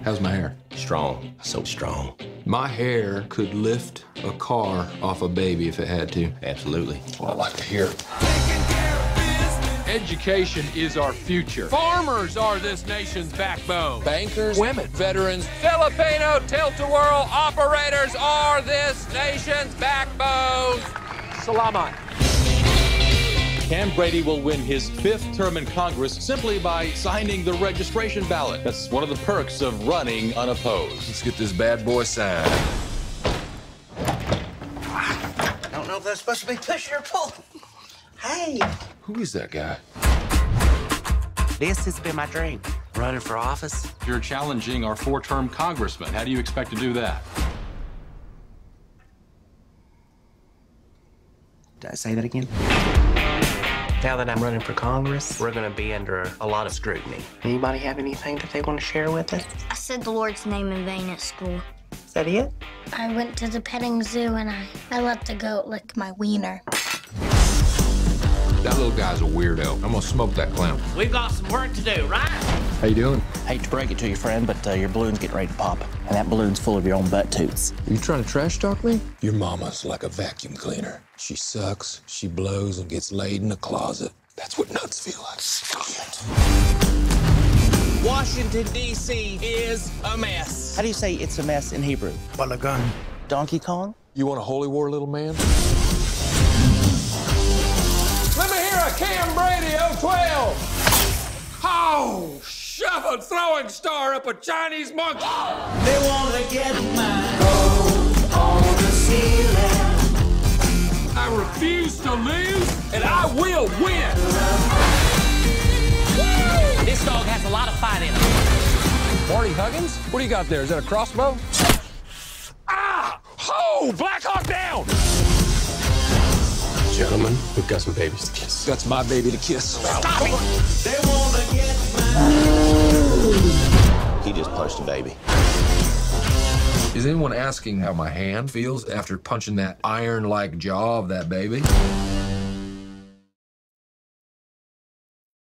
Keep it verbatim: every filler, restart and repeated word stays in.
How's my hair? Strong, so strong. My hair could lift a car off a baby if it had to. Absolutely. Well, I like to hear it. Education is our future. Farmers are this nation's backbone. Bankers, women, veterans. Filipino tilt-a-whirl operators are this nation's backbone. Salamat. Cam Brady will win his fifth term in Congress simply by signing the registration ballot. That's one of the perks of running unopposed. Let's get this bad boy signed. I don't know if that's supposed to be pushing or pulling. Hey. Who is that guy? This has been my dream, running for office. You're challenging our four-term congressman. How do you expect to do that? Did I say that again? Now that I'm running for Congress, we're gonna be under a lot of scrutiny. Anybody have anything that they want to share with us? I said the Lord's name in vain at school. Is that it? I went to the petting zoo and I, I let the goat lick my wiener. That little guy's a weirdo. I'm gonna smoke that clown. We've got some work to do, right? How you doing? Hate to break it to you, friend, but uh, your balloon's getting ready to pop. And that balloon's full of your own butt toots. Are you trying to trash talk me? Your mama's like a vacuum cleaner. She sucks, she blows, and gets laid in a closet. That's what nuts feel like. Stop it. Washington, D C is a mess. How do you say it's a mess in Hebrew? Balagan. Donkey Kong? You want a holy war, little man? Let me hear a Cam Brady oh twelve. Oh, shove a throwing star up a Chinese monkey. They want to get my gold on the ceiling. I refuse to lose, and I will win. This dog has a lot of fight in him. Marty Huggins? What do you got there? Is that a crossbow? Ah! Oh, Black Hawk down! Gentlemen, we've got some babies to kiss. That's my baby to kiss. Stop it! They want to get my... He just punched a baby. Is anyone asking how my hand feels after punching that iron-like jaw of that baby?